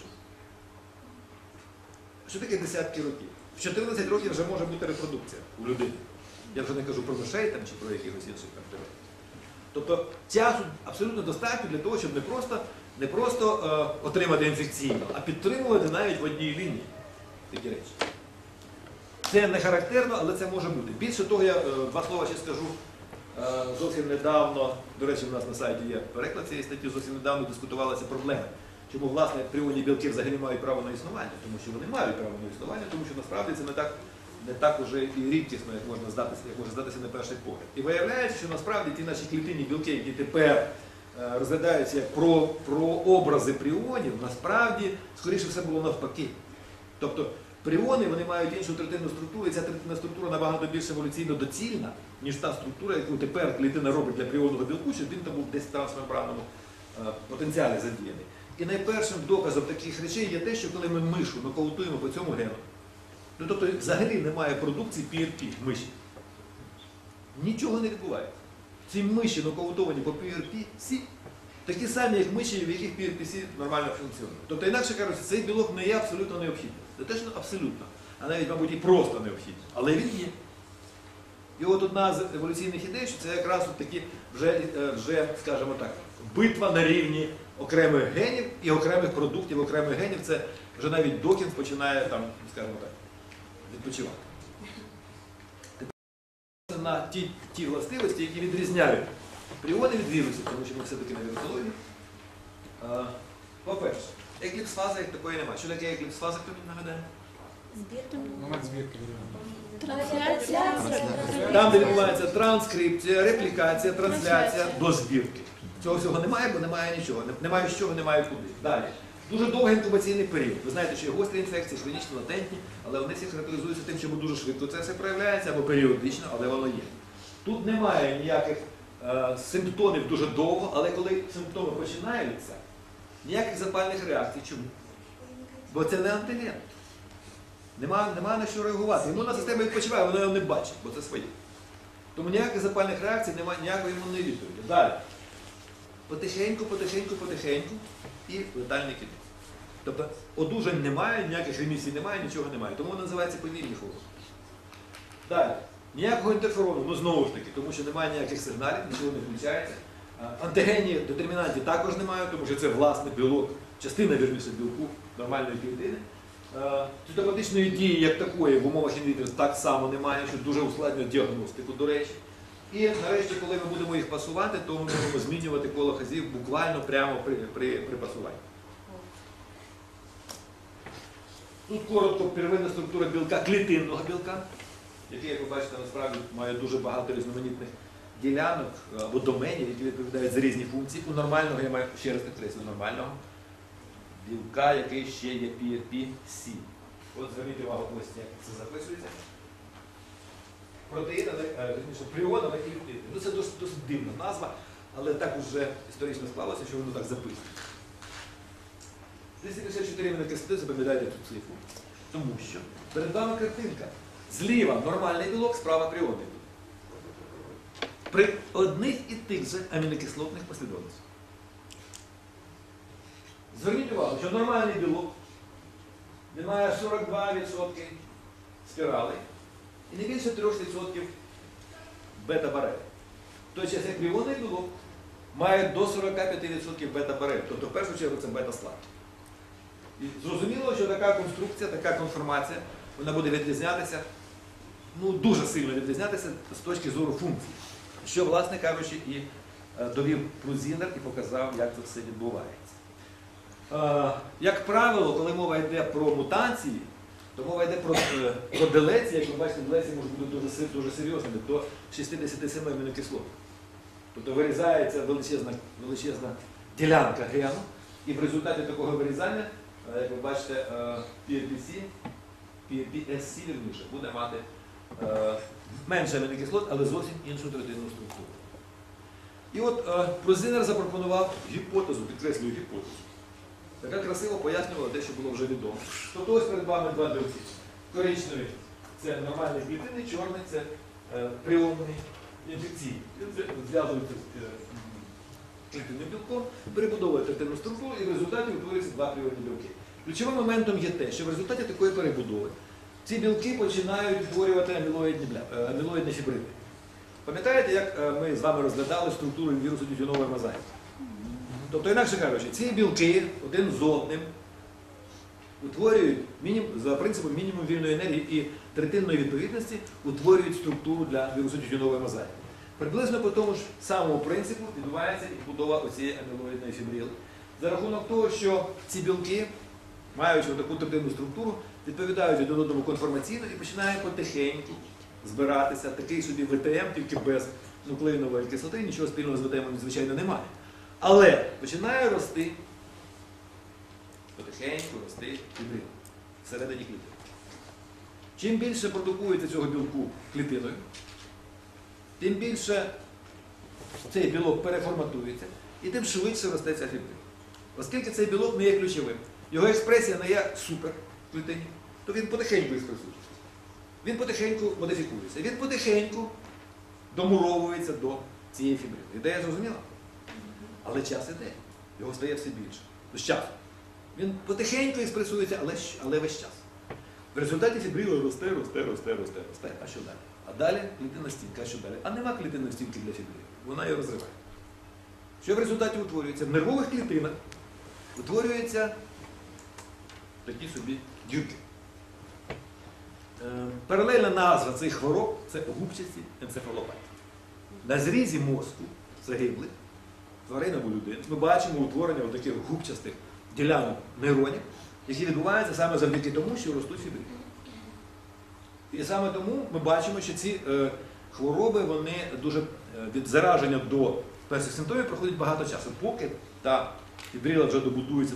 Що таке десятки років? В 14 років вже може бути репродукція у людини. Я вже не кажу про мишей там, чи про якихось інших бактерій. Тобто часу абсолютно достатньо для того, щоб не просто отримати інфекційно, а підтримувати навіть в одній лінії такі речі. Це не характерно, але це може бути. Більше того, я два слова ще скажу. Зовсім недавно, до речі, у нас на сайті є переклад цієї статті, зовсім недавно дискутувалася проблема. Чому, власне, пріонні білки взагалі мають право на існування? Тому що вони мають право на існування, тому що насправді це не так уже і рідкісно, як може здатися на перший погляд. І виявляється, що насправді ті наші клітинні білки, які тепер розглядаються як прообрази пріонів, насправді, скоріше все було навпаки. Тобто пріони, вони мають іншу третинну структуру, і ця третинна структура набагато більш еволюційно доцільна, ніж та структура, яку тепер клітина робить для пріонного білку, щоб він там був десь в трансмембранному потенціалі задіяний. І найпершим доказом таких речей є те, що коли ми мишу нокаутуємо по цьому гену, ну тобто взагалі немає продукції PRP в миші. Нічого не відбувається. Ці миші нокаутовані по PRP-C такі самі, як миші, в яких PRP-C нормально функціонує. Тобто, інакше кажучи, цей білок не є абсолютно необхідним. Не те, що абсолютно, а навіть, мабуть, і просто необхідним. Але він є. І от одна з еволюційних ідей, що це якраз от такі вже, скажімо так, битва на рівні окремих генів і окремих продуктів, окремих генів. Це вже навіть Докінс починає там, скажімо так, відпочивати. Тепер на ті властивості, які відрізняють пріони від вірусів, тому що ми все-таки на вірусології. По-перше, екліпс-фази як такої немає. Що таке екліпс-фаза, хто мені нагадає? Момент збірки. Там, де відбувається транскрипція, реплікація, трансляція до збірки. Цього всього немає, бо немає нічого. Немає з чого, немає куди. Далі. Дуже довгий інкубаційний період. Ви знаєте, що є гострі інфекції, хронічно латентні, але вони всі характеризуються тим, що дуже швидко це все проявляється, або періодично, але воно є. Тут немає ніяких симптомів дуже довго, але коли симптоми починаються, ніяких запальних реакцій. Чому? Бо це не антиген. Нема на що реагувати. Імунна система відпочиває, вона його не бачить, бо це своє. Тому ніяких запальних реакцій, немає ніякої імунної відповіді. Далі. Потихеньку і летальний кінець. Тобто одужань немає, ніяких ремісій немає, нічого немає. Тому вона називається повільні хвороби. Далі. Ніякого інтерферону, ну знову ж таки, тому що немає ніяких сигналів, нічого не включається. Антигенні детермінантів також немає, тому що це власне білок, частина вірніше білку нормальної клітини. Цитопатичної дії, як такої, в умовах інвітріс так само немає, що дуже ускладнює діагностику, до речі. І нарешті, коли ми будемо їх пасувати, то ми можемо змінювати коло хазів буквально прямо при пасуванні. Тут коротко первинна структура білка, клітинного білка, який, як ви бачите, насправді має дуже багато різноманітних ділянок або доменів, які відповідають за різні функції. У нормального, я маю ще раз підкреслю, нормального білка, який ще є PRP-C. От зверніть увагу, ось як це записується. протеїн, точніше, пріон, але і клітин. Ну це досить дивна назва, але так уже історично склалося, що воно так записано. 254 амінокислоти, запам'ятайте цю цифру, тому що перед вами картинка. Зліва нормальний білок, справа пріонний білок. При одних і тих же амінокислотних послідовностях. Зверніть увагу, що нормальний білок, він має 42% спіралей і не більше 3% бета-барель. В той час, як пріонний білок має до 45% бета-барель, тобто в першу чергу це бета-склад. І зрозуміло, що така конструкція, така конформація, вона буде відрізнятися, ну дуже сильно відрізнятися з точки зору функції. Що, власне кажучи, і довів Прузінер і показав, як це все відбувається. Як правило, коли мова йде про мутації, то мова йде про делеції, як ви бачите, делеції можуть бути дуже серйозними, до 67 амінокислот. Тобто вирізається величезна ділянка гену, і в результаті такого вирізання, як ви бачите, PSC вірніше, буде мати менше амінокислот, але зовсім іншу третинну структуру. І от Прузінер запропонував гіпотезу, підкреслюю гіпотезу, яка красиво пояснювала те, що було вже відомо. Тобто ось перед вами два білки. Коричневий – це нормальний клітинний, чорний – це пріонний інфекційний. Зв'язується з клітинним білком, перебудовує третинну структуру і в результаті утворюються два пріонні білки. Ключовим моментом є те, що в результаті такої перебудови ці білки починають утворювати амілоїдні фібриди. Пам'ятаєте, як ми з вами розглядали структуру вірусу тютюнової мозаїки? Тобто, інакше кажучи, ці білки один з одним утворюють за принципом мінімум вільної енергії і третинної відповідності утворюють структуру для вірусу тютюнової мозаїки. Приблизно по тому ж самому принципу відбувається і будова оцієї амілоїдної фібрили. За рахунок того, що ці білки, маючи таку третинну структуру, відповідають один одному конформаційно і починає потихеньку збиратися такий собі ВТМ, тільки без нуклеїнової кислоти, нічого спільного з ВТМ, звичайно, немає. Але починає рости, потихеньку рости фібрил всередині клітини. Чим більше продукується цього білку клітиною, тим більше цей білок переформатується і тим швидше росте ця фібрила. Оскільки цей білок не є ключовим, його експресія не є супер в клітині, то він потихеньку експресується. Він потихеньку модифікується. Він потихеньку домуровується до цієї фібрили. Ідея зрозуміла? Але час іде. Його стає все більше. З часом. Він потихеньку експресується, але весь час. В результаті фібрила росте. А що далі? А далі клітинна стінка, а що далі? А нема клітинної стінки для фібрили. Вона її розриває. Що в результаті утворюється? В нервових клітинах утворюються такі собі дюки. Паралельна назва цих хвороб – це губчасті енцефалопатії. На зрізі мозку загиблих тварин або людей ми бачимо утворення таких губчастих ділянок нейронів, які відбуваються саме завдяки тому, що ростуть фібрили. І саме тому ми бачимо, що ці хвороби, вони дуже від зараження до перших симптомів проходять багато часу, поки та фібрила вже добудується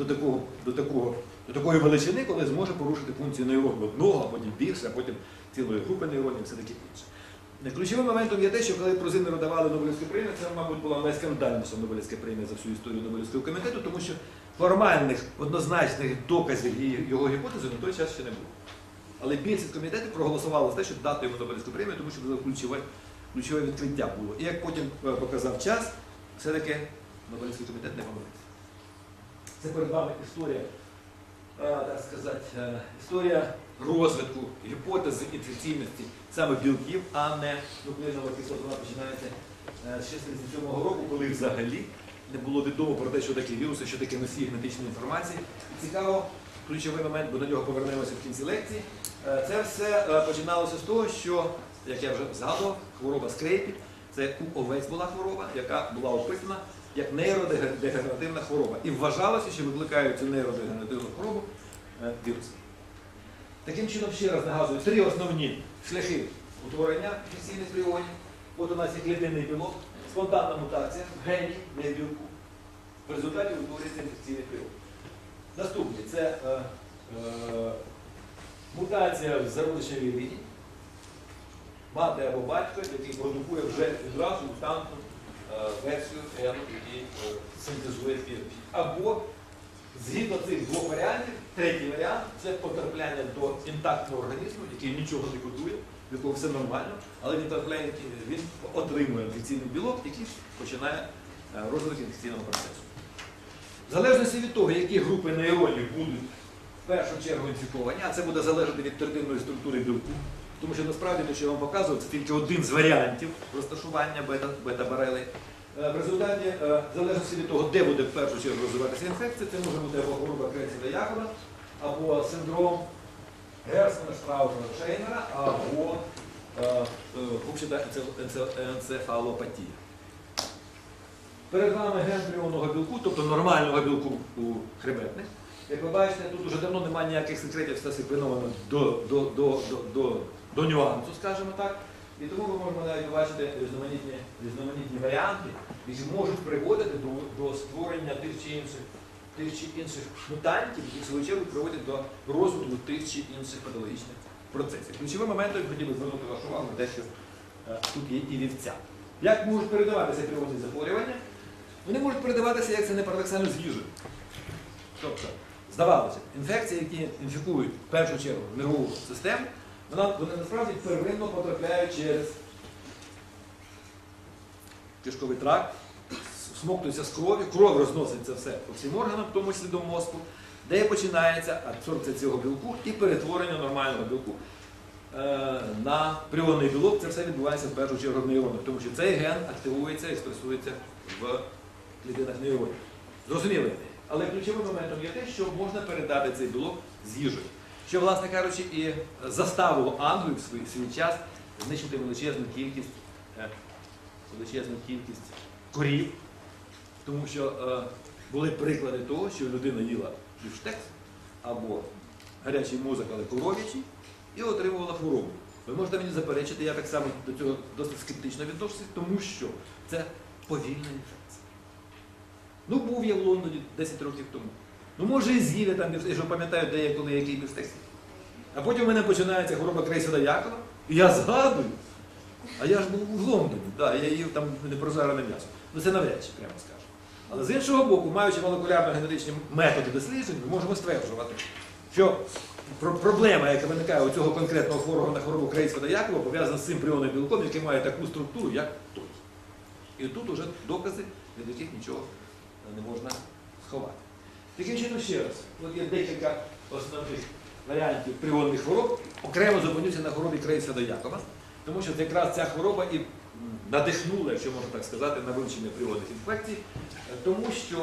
до такої величини, коли зможе порушити функцію нейрону одного, а потім більше, а потім цілої групи нейронів і все таке інше. Ключовим моментом є те, що коли Прузінеру давали Нобелівську премію, це, мабуть, була найскандальніша Нобелівська премія за всю історію Нобелівського комітету, тому що формальних, однозначних доказів його гіпотези на той час ще не було. Але більшість комітетів проголосувала за те, щоб дати йому Нобелівську премію, тому що ключове відкриття було. І як потім показав час, все-таки Нобелівський комітет не помилився. Це перед вами історія, так сказати, історія розвитку гіпотези інфекційності саме білків, а не нуклеїнова кислота. Вона починається з 67-го року, коли взагалі не було відомо про те, що такі віруси, що таке носії генетичної інформації. І цікаво, ключовий момент, бо до нього повернемося в кінці лекції. Це все починалося з того, що, як я вже згадував, хвороба Скрейпі, це у овець була хвороба, яка була описана як нейродегенеративна хвороба. І вважалося, що викликають цю нейродегенеративну хворобу віруси. Таким чином, ще раз нагадую, три основні шляхи утворення інфекційних пріонів. От у нас є клітинний білок, спонтанна мутація в гені, не в білку. В результаті утворюється інфекційний пріон. Наступний – це мутація в зародишевій лінії. мати або батько, який продукує вже відразу мутантну версію гену, який синтезує клітки. Або згідно цих двох варіантів, третій варіант це потрапляння до інтактного організму, який нічого не будує, в якого все нормально, але він отримує інфекційний білок, який починає розвиток інфекційного процесу. В залежності від того, які групи нейронів будуть в першу чергу інфіковані, а це буде залежати від третинної структури білку, тому що насправді те, що я вам показував, це тільки один з варіантів розташування бета-барелей. В результаті, в залежності від того, де буде в першу чергу розвиватися інфекція, це може бути або хвороба Крейцера-Якоба, або синдром Герсмана, Штраусена, Шейнера, або губчата енцефалопатія. Перед вами ген пріонного білку, тобто нормального білку у хребетних. Як ви бачите, тут вже давно немає ніяких секретів, все секвеновано до нюансу, скажімо так. І тому ми можемо навіть бачити різноманітні варіанти, які можуть приводити до створення тих чи інших мутантів, які в свою чергу приводять до розвитку тих чи інших патологічних процесів. Ключовим моментом я хотів би звернути вашу увагу на те, що тут є і вівця. Як можуть передаватися природні захворювання? Вони можуть передаватися, як це не парадоксально, з їжею. Тобто, здавалося, інфекції, які інфікують в першу чергу нервову систему, вони насправді первинно потрапляють через кишковий тракт, смоктуються з крові, кров розноситься все по всім органам, в тому числі до мозку, де починається абсорбція цього білку і перетворення нормального білку на пріонний білок. Це все відбувається в першу чергу в нейронах, тому що цей ген активується і експресується в клітинах нейронів. Зрозуміли? Але ключовим моментом є те, що можна передати цей білок з їжею. Що, власне кажучи, і заставило Англію в свій час знищити величезну кількість корів, тому що були приклади того, що людина їла бівштекс або гарячий мозок, але коров'ячий, і отримувала хворобу. Ви можете мені заперечити, я так само до цього досить скептично відношуся, тому що це повільна інфекція. Ну, був я в Лондоні 10 років тому. Ну, може, і з'їли там, я ж пам'ятаю, де я коли який бівштекс. А потім в мене починається хвороба Крейцера-Якова, і я згадую, а я ж був в Лондоні, да, я їв там непрожарене м'ясо. Ну, це навряд чи, прямо скажу. Але з іншого боку, маючи молекулярно-генетичні методи досліджень, ми можемо стверджувати, що проблема, яка виникає у цього конкретного хворого на хворобу Крейцера-Якова, пов'язана з цим пріонним білком, який має таку структуру, як той. І тут вже докази, від яких нічого не можна сховати. Таким чином, ще раз, от є декілька основних варіантів пріонних хвороб, окремо зупинюся на хворобі Крейцера-Якова, тому що якраз ця хвороба і надихнула, якщо можна так сказати, на вивчення пріонних інфекцій, тому що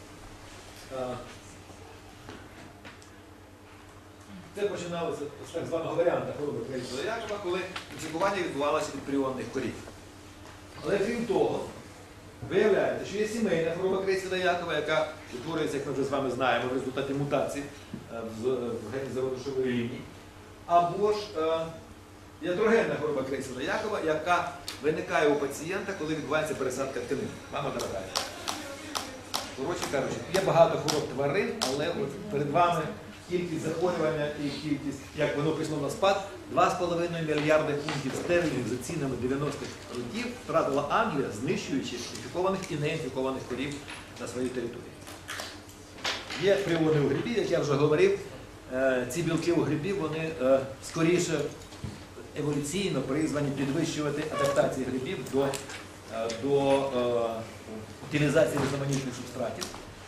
це починалося з так званого варіанта хвороби Крейцера-Якова, коли інфікування відбувалося від пріонних корів. Але крім того, виявляється, що є сімейна хвороба Крейцера-Якова, яка утворюється, як ми вже з вами знаємо, в результаті мутацій в гені зародишової лінії, або ж ятрогенна хвороба Крейцера-Якова, яка виникає у пацієнта, коли відбувається пересадка тканин. Мама дорога. Коротше кажучи, є багато хвороб тварин, але от перед вами кількість захворювання і кількість, як воно пішло на спад, 2,5 мільярди фунтів стерлінгів за цінами 90-х років втратила Англія, знищуючи інфікованих і неінфікованих корів на своїй території. Є пріони у грибі, як я вже говорив, ці білки у грибі, вони скоріше еволюційно призвані підвищувати адаптації грибів до утилізації різноманітних субстратів.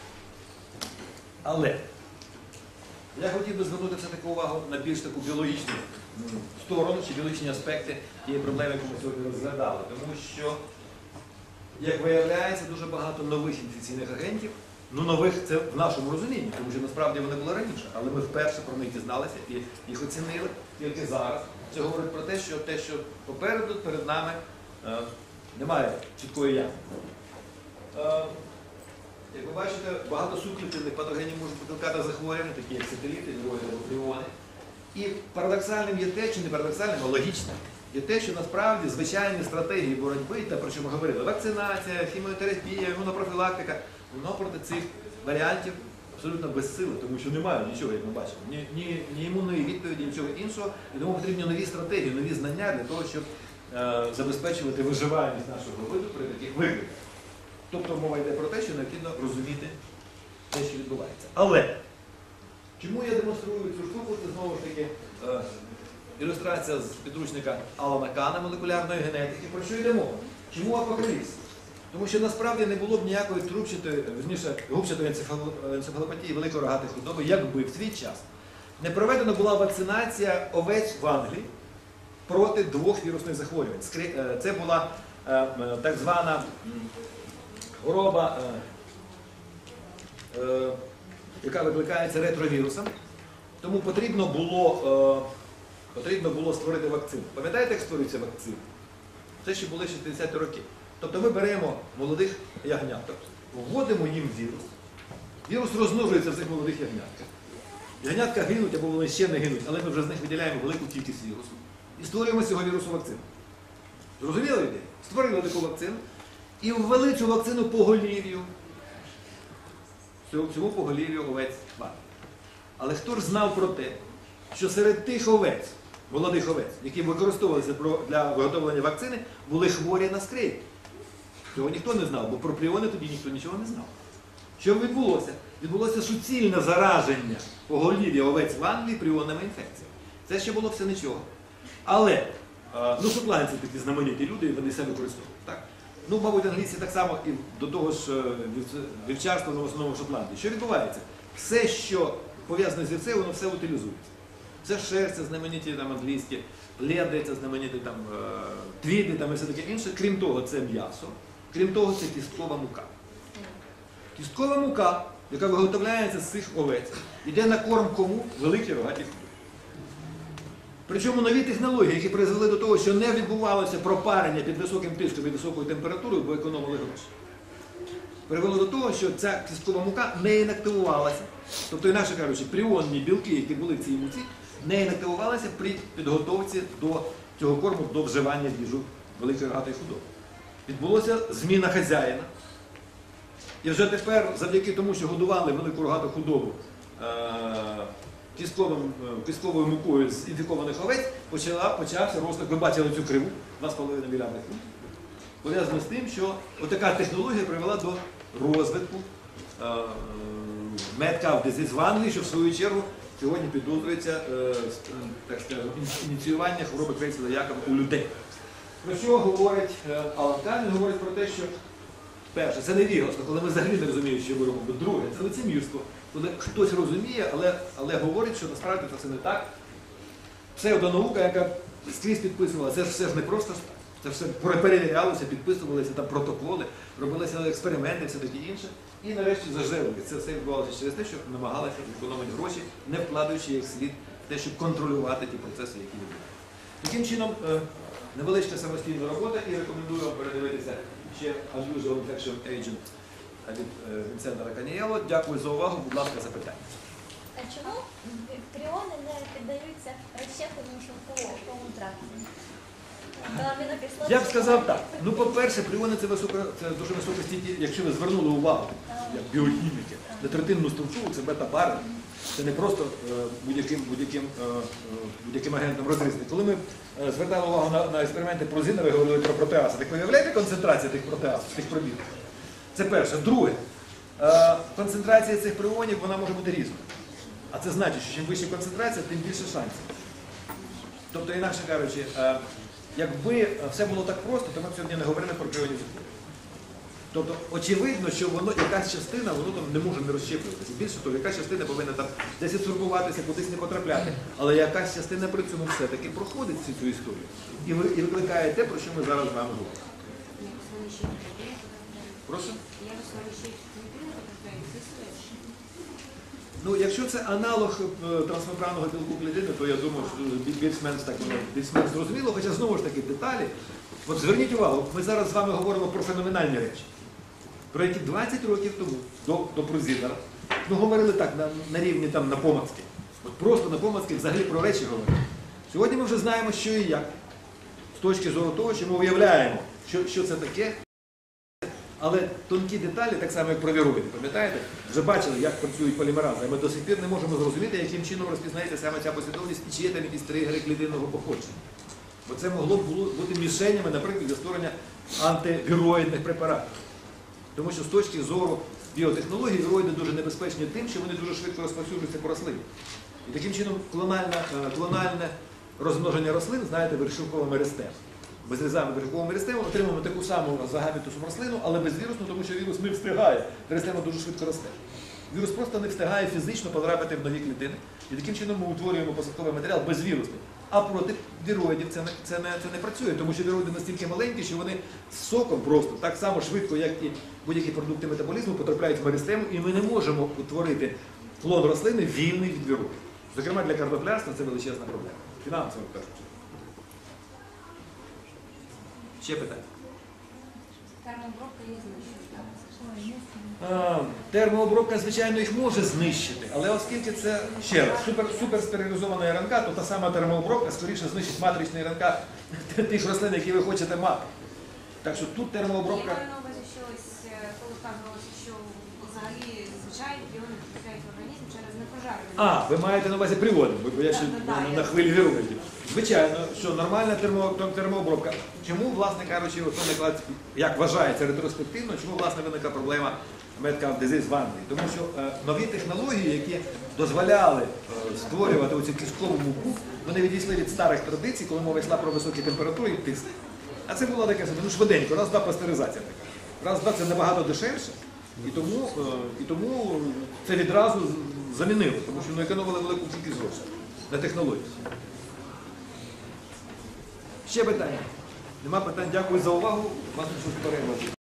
Але я хотів би звернути все-таки увагу на більш таку біологічну сторону чи біологічні аспекти тієї проблеми, яку ми сьогодні розглядали. Тому що, як виявляється, дуже багато нових інфекційних агентів, ну нових це в нашому розумінні, тому що насправді вони були раніше, але ми вперше про них дізналися і їх оцінили тільки зараз. Це говорить про те, що попереду, перед нами немає чіткої ями. Як ви бачите, багато субклітинних патогенів можуть викликати захворювання, такі як сателіти, віроїди або пріони. І парадоксальним є те, чи не парадоксальним, а логічним, є те, що насправді звичайні стратегії боротьби, те, про що ми говорили, вакцинація, хіміотерапія, імунопрофілактика, воно проти цих варіантів абсолютно безсиле, тому що немає нічого, як ми бачимо, ні імунної відповіді, нічого іншого, і тому потрібні нові стратегії, нові знання для того, щоб забезпечувати виживальність нашого виду при таких викликах. Тобто мова йде про те, що необхідно розуміти те, що відбувається. Але чому я демонструю цю штуку? Це знову ж таки ілюстрація з підручника Алана Кана молекулярної генетики. Про що йде мова? Чому апокаліпс? Тому що насправді не було б ніякої трубчатої, вірніше, губчатої енцефалопатії великої рогатої худоби, якби в свій час не проведена була вакцинація овець в Англії проти 2 вірусних захворювань. Це була так звана хвороба, яка викликається ретровірусом. Тому потрібно було створити вакцину. Пам'ятаєте, як створюється вакцина? Це ще були 60-ті роки. Тобто ми беремо молодих ягняток, вводимо їм вірус. Вірус розмножується в цих молодих ягнятках. Ягнятка гинуть або вони ще не гинуть, але ми вже з них виділяємо велику кількість вірусу. І створюємо з цього вірусу вакцину. Зрозуміли ідею? Створили таку вакцину і ввели цю вакцину поголів'ю. Цьому поголів'ю овець варто. Але хто ж знав про те, що серед тих овець, молодих овець, які використовувалися для виготовлення вакцини, були хворі на скрейп? Цього ніхто не знав, бо про пріони тоді ніхто нічого не знав. Що відбулося? Відбулося суцільне зараження поголів'я овець в Англії пріонними інфекціями. Це ще було все нічого. Але, шотландці такі знамениті люди, і вони себе використовують. Так? Мабуть, англійці так само і до того ж вівчарство в основному в Шотландії. Що відбувається? Все, що пов'язане з вівцею, воно все утилізується. Це шерсть, це знамениті там, англійські пледи, це знамениті там, твіди там, і все таке інше. Крім того, це м'ясо. Крім того, це кісткова мука. Кісткова мука, яка виготовляється з цих овець, йде на корм кому? Великій рогатій худобі. Причому нові технології, які призвели до того, що не відбувалося пропарення під високим тиском і високою температурою, бо економили гроші, привело до того, що ця кісткова мука не інактивувалася. Тобто, інакше кажучи, пріонні білки, які були в цій муці, не інактивувалися при підготовці до цього корму, до вживання в їжу великої рогатої худоби. Відбулася зміна хазяїна. І вже тепер, завдяки тому, що годували велику рогату худобу кістковою мукою з інфікованих овець, почався розвиток. Ви бачили цю криву, 2,5 мільярди фунтів. Пов'язано з тим, що отака технологія привела до розвитку mad cow disease в Англії, що в свою чергу сьогодні підозрюється так скажемо, ініціювання хвороби Крейцела Якоба у людей. Про що говорить Алан Кан? Він говорить про те, що перше, це невігласно, коли ми взагалі не розуміємо, що ми робимо. Друге, це лицемірство, коли хтось розуміє, але говорить, що насправді це не так. Псевдонаука, яка скрізь підписувала, це ж все ж не просто так. Це все перевірялося, підписувалися там протоколи, робилися експерименти, все таке інше. І нарешті зажерли. Це все відбувалося через те, що намагалися економити гроші, не вкладаючи їх слід в те, щоб контролювати ті процеси, які відбуваються. Таким чином, невеличка самостійна робота, і рекомендую вам передивитися ще Unusual Infection Agent від Вінсента Раканієло. Дякую за увагу, будь ласка, запитання. А чому пріони не піддаються розщепленню шовковому тракту? Я б сказав так. По-перше, пріони це дуже високостійкі, якщо ви звернули увагу, як біохіміки, на третинну стовпчову, це бета-барвінг. Це не просто будь-яким агентом розрізати. Коли ми звертали увагу на експерименти про зінові, говорили про протеаси, так виявляєте концентрацію тих протеасів, тих пробірок? Це перше. Друге, концентрація цих пріонів, вона може бути різною. А це значить, що чим вища концентрація, тим більше шансів. Тобто, інакше кажучи, якби все було так просто, то ми б сьогодні не говорили про пріонів. Тобто, очевидно, що воно, якась частина, воно там не може не розщеплюватися. Більше того, якась частина повинна там десь відсорбуватися, кудись не потрапляти. Але якась частина при цьому все-таки проходить всю цю історію. І викликає те, про що ми зараз з вами говоримо. Прошу? Якщо це аналог трансмембранного білку клітини, то я думаю, що більш-менш зрозуміло, хоча знову ж таки деталі. От зверніть увагу, ми зараз з вами говоримо про феноменальні речі, про які 20 років тому, до Прозінера, ми говорили так, на рівні там, на помацки. От просто на помацки взагалі про речі говорили. Сьогодні ми вже знаємо, що і як, з точки зору того, що ми уявляємо, що це таке. Але тонкі деталі, так само як про віроїди, пам'ятаєте? Вже бачили, як працюють полімерази, а ми до сих пір не можемо зрозуміти, яким чином розпізнається саме ця послідовність і чи є там якісь тригери клітинного походження. Бо це могло б бути мішенями, наприклад, для створення антивіроїдних препаратів. Тому що з точки зору біотехнології віроїди дуже небезпечні тим, що вони дуже швидко розповсюджуються по рослині. І таким чином клональне розмноження рослин, знаєте, вершковим меристем. Ми зрізаємо вершковим меристемом, отримуємо таку саму за габітусом рослину, але безвірусну, тому що вірус не встигає. Меристема дуже швидко росте. Вірус просто не встигає фізично потрапити в нові клітини. І таким чином ми утворюємо посадковий матеріал безвірусний. А проти віроїдів це не працює, тому що віроїди настільки маленькі, що вони з соком просто так само швидко, як і будь-які продукти метаболізму, потрапляють в меристему, і ми не можемо утворити клон рослини вільний від віроїдів. Зокрема, для картоплярства це величезна проблема. Фінансово, в першу чергу. Ще питання? Термообробка є знищена. Термообробка, звичайно, їх може знищити, але оскільки це, ще раз, суперстерилізована РНК, то та сама термообробка скоріше знищить матричний РНК тих рослин, які ви хочете мати. Так що тут термообробка... Я маю на увазі, що ось коли вказувалося, що взагалі звичайні біони потрапляють в організм через непожарення. Ви маєте на увазі приводи, бо я ще на хвилі віруюся. Звичайно, що нормальна термообробка. Чому, власне кажучи, як вважається ретроспективно, чому, власне, виникла проблема medical disease в Англії? Тому що нові технології, які дозволяли створювати оцю кісткову муку, вони відійшли від старих традицій, коли мова йшла про високі температури і тиск. А це було таке, швиденько, раз-два пастеризація така. Раз-два це набагато дешевше, і тому це відразу замінило, тому що економили велику кількість грошей на технології. Ще питання? Нема питань. Дякую за увагу. Вас щось перегляду.